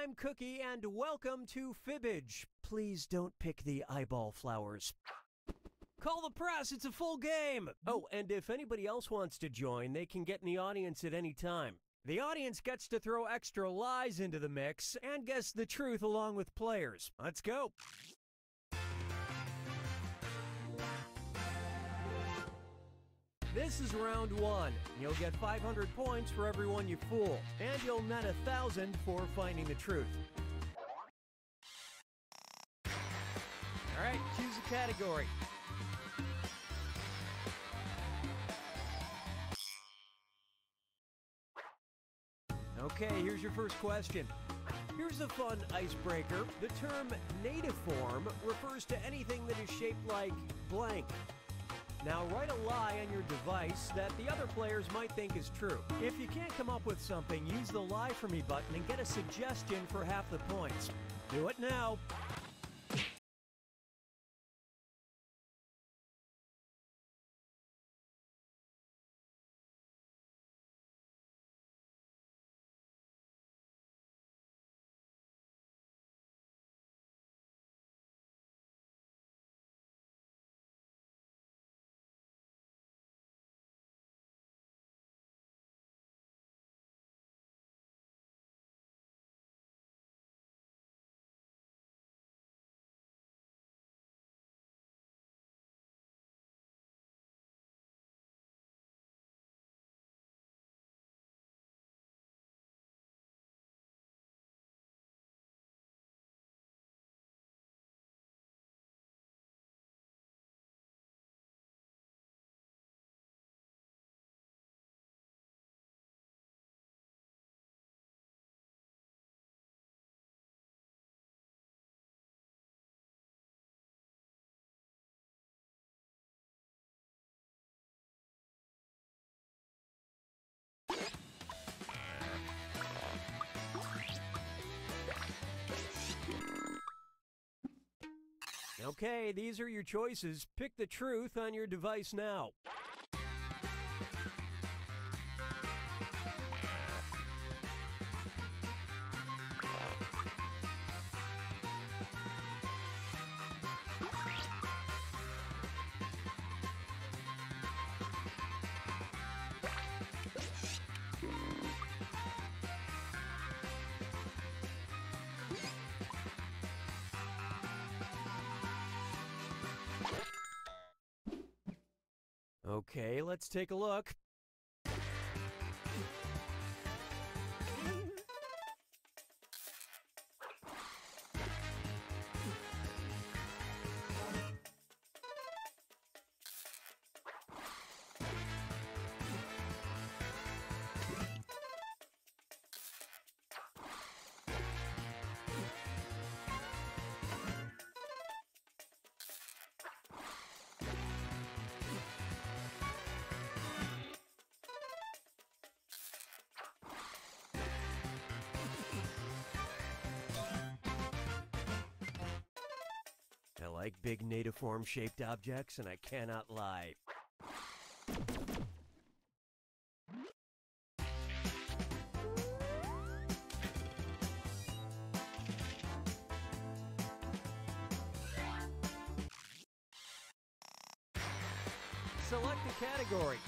I'm Cookie, and welcome to Fibbage. Please don't pick the eyeball flowers. Call the press, it's a full game! Oh, and if anybody else wants to join, they can get in the audience at any time. The audience gets to throw extra lies into the mix and guess the truth along with players. Let's go! This is round one. You'll get 500 points for everyone you fool, and you'll net 1,000 for finding the truth. All right, choose a category. Okay, here's your first question. Here's a fun icebreaker. The term natiform refers to anything that is shaped like blank. Now write a lie on your device that the other players might think is true. If you can't come up with something, use the Lie For Me button and get a suggestion for half the points. Do it now. Okay, these are your choices. Pick the truth on your device now. Okay, let's take a look. I like big natiform-shaped objects, and I cannot lie. Select a category.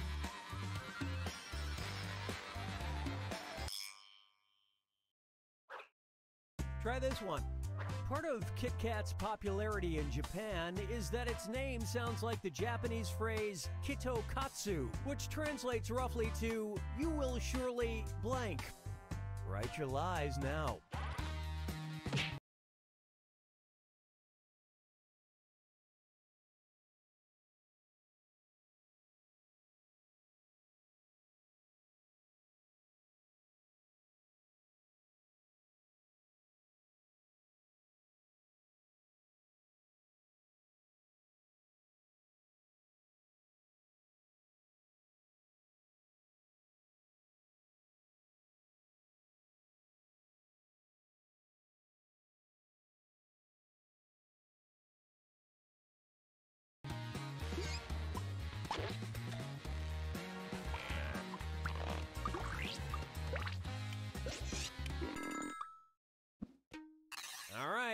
Try this one. Part of Kit Kat's popularity in Japan is that its name sounds like the Japanese phrase kitokatsu, which translates roughly to, "You will surely blank." Write your lies now.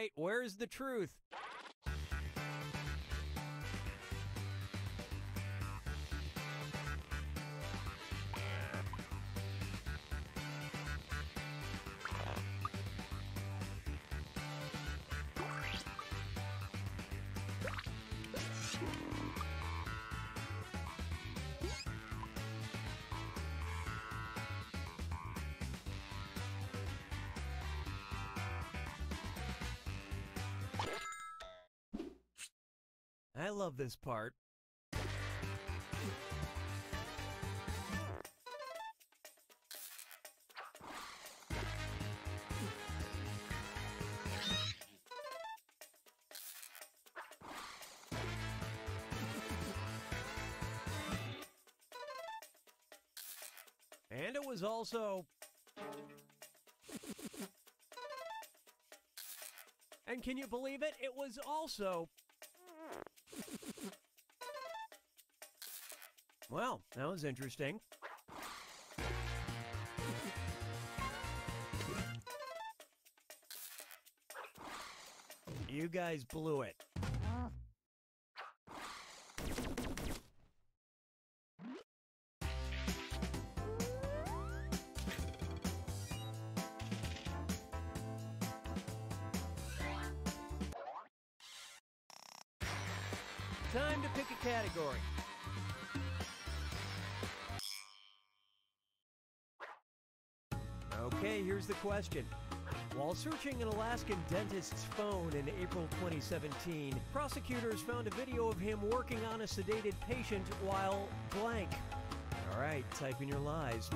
right, where's the truth? I love this part. And it was also... And can you believe it? It was also... Well, that was interesting. You guys blew it. Time to pick a category. Okay, here's the question. While searching an Alaskan dentist's phone in April 2017, prosecutors found a video of him working on a sedated patient while blank. All right, type in your lies.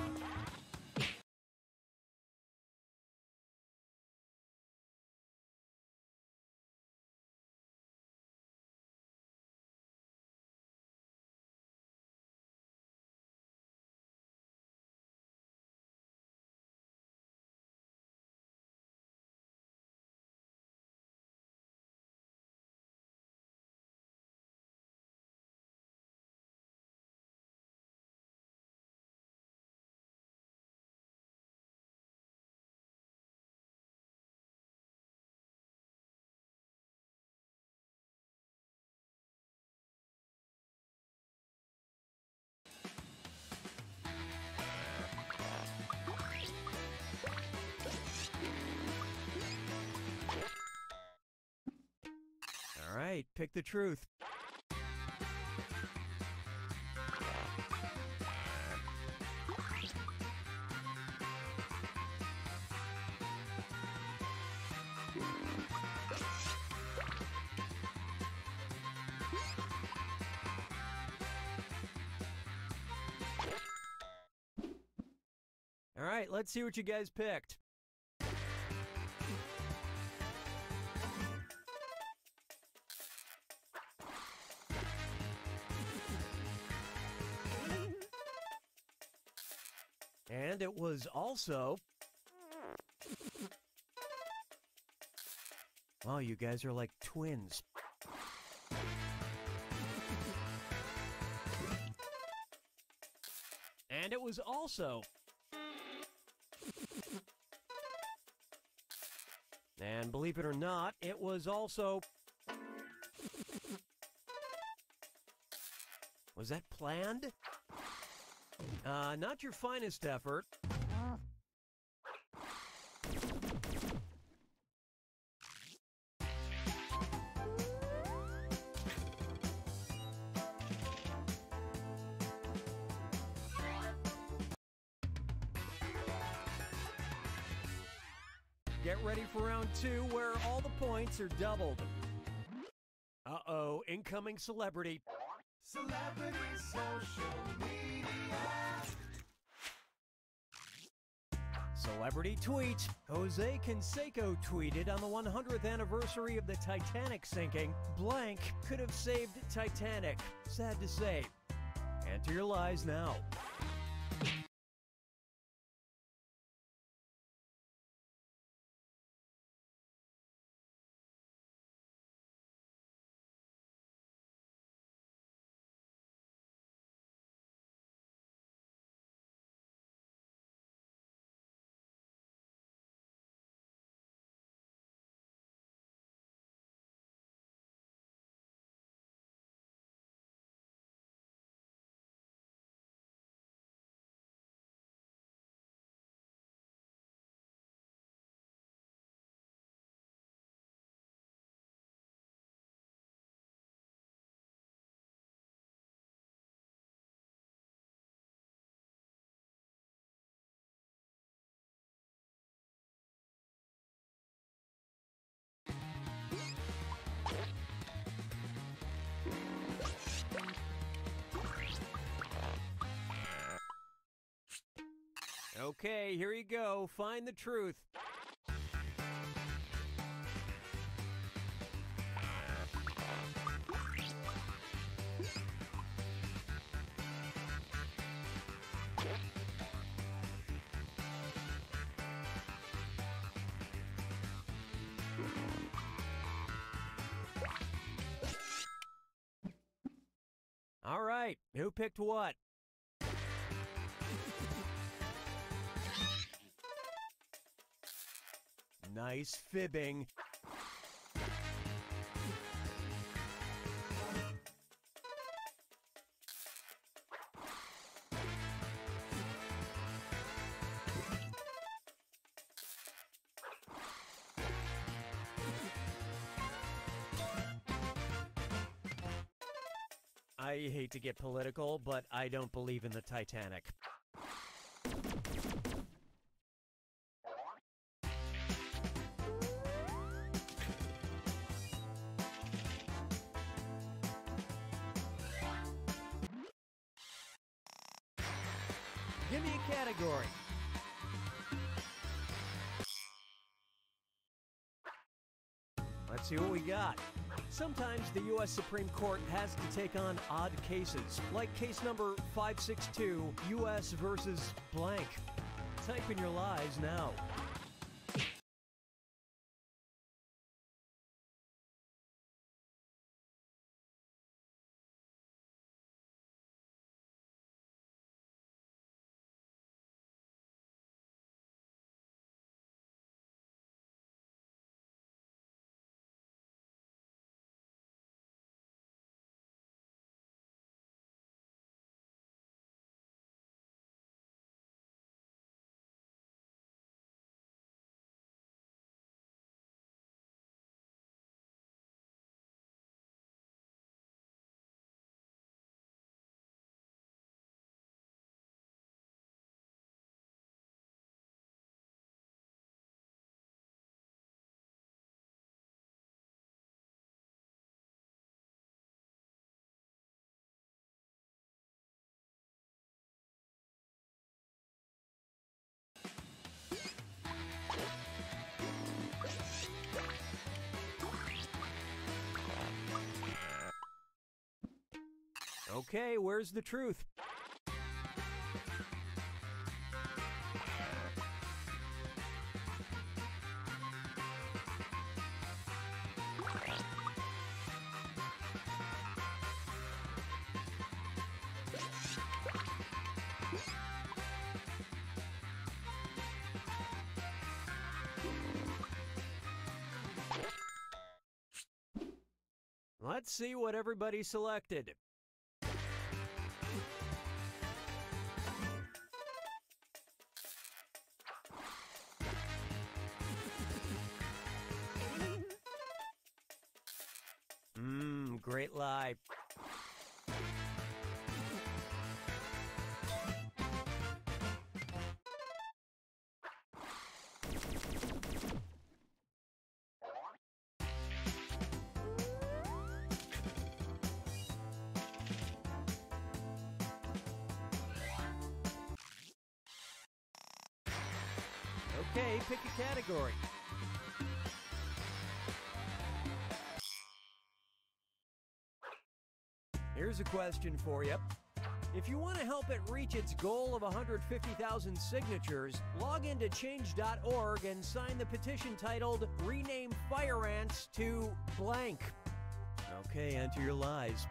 All right, pick the truth. All right, let's see what you guys picked. And it was also... Wow, you guys are like twins. And it was also... And believe it or not, it was also... Was that planned? Not your finest effort. Get ready for round 2, where all the points are doubled. Uh-oh, incoming celebrity. Celebrity social media. Celebrity tweet. Jose Canseco tweeted on the 100th anniversary of the Titanic sinking, blank could have saved Titanic. Sad to say. Enter your lies now. Okay, here you go. Find the truth. All right, who picked what? Nice fibbing. I hate to get political, but I don't believe in the Titanic. Give me a category. Let's see what we got. Sometimes the U.S. Supreme Court has to take on odd cases, like case number 562, U.S. versus blank. Type in your lies now. Okay, where's the truth? Let's see what everybody selected. Great lie. Okay, pick a category. Here's a question for you. If you want to help it reach its goal of 150,000 signatures, log into change.org and sign the petition titled Rename Fire Ants to blank. Okay, enter your lies.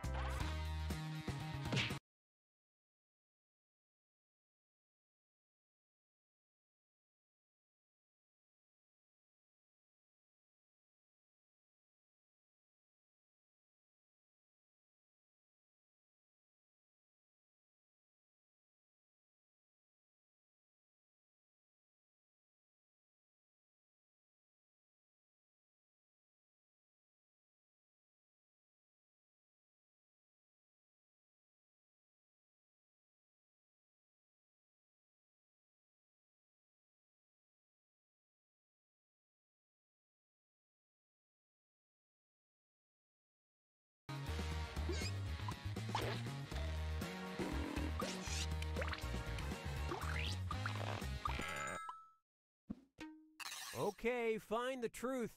Okay, find the truth.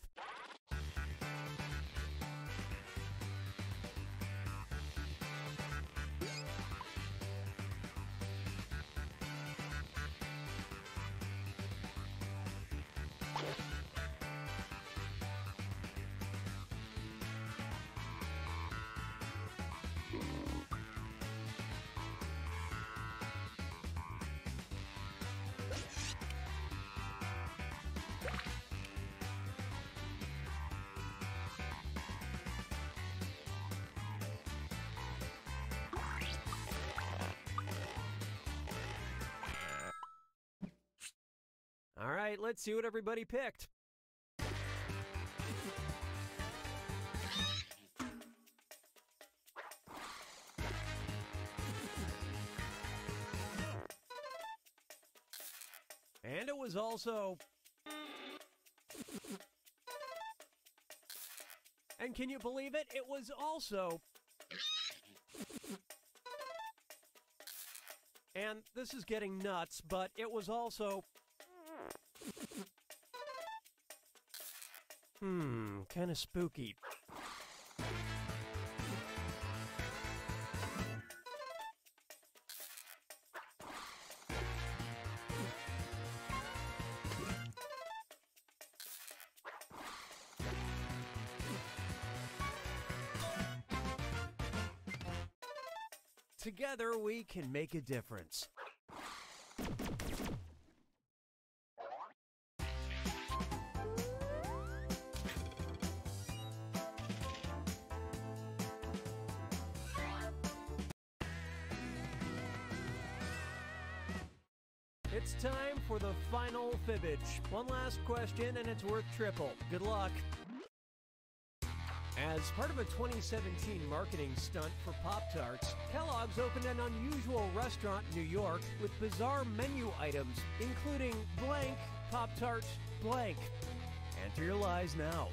All right, let's see what everybody picked. And it was also... And can you believe it? It was also... And this is getting nuts, but it was also... kind of spooky. Together we can make a difference. It's time for the final Fibbage. One last question, and it's worth triple. Good luck. As part of a 2017 marketing stunt for Pop-Tarts, Kellogg's opened an unusual restaurant in New York with bizarre menu items, including blank Pop-Tart blank. Enter your lies now.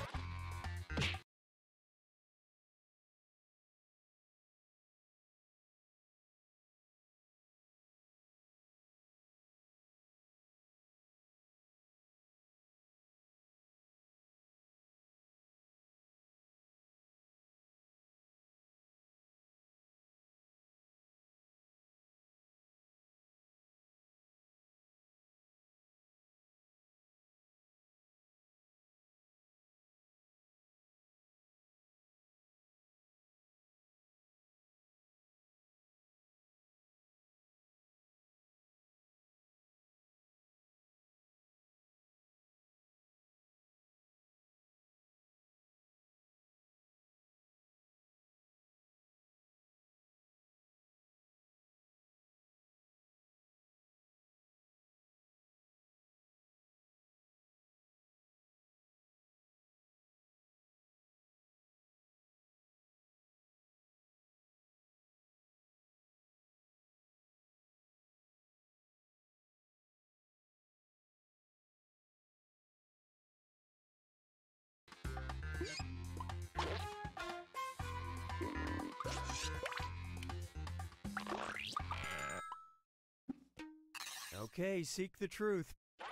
Okay, seek the truth.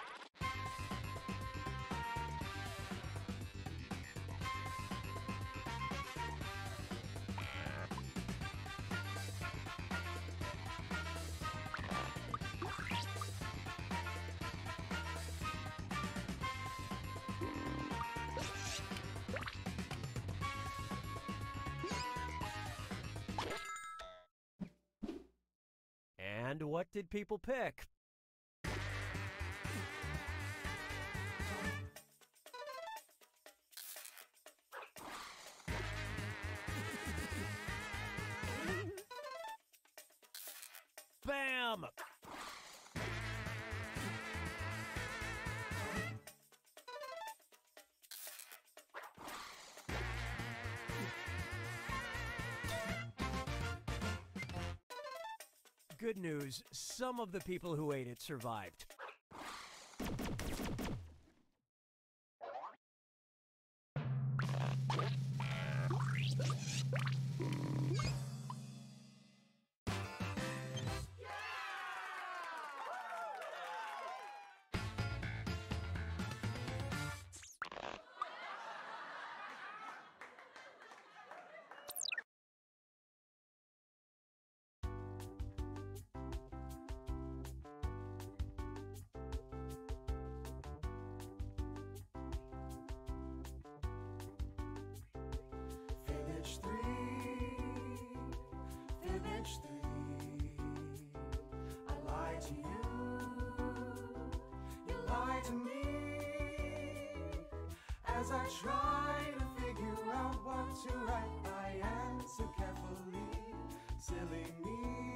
And what did people pick? Bam! Good news, some of the people who ate it survived. As I try to figure out what to write, I answer carefully. Silly me.